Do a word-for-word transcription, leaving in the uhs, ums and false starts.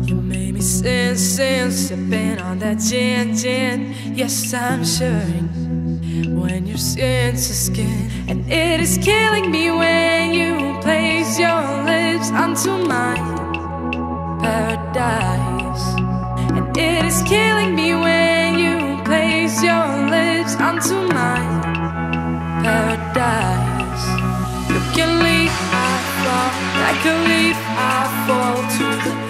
You made me sin, sin, sipping on that gin, gin. Yes, I'm sure when your skin's to skin, and it is killing me when you place your lips onto my paradise. And it is killing me when you place your lips onto my paradise. You can leave, I fall like a leaf, I fall to the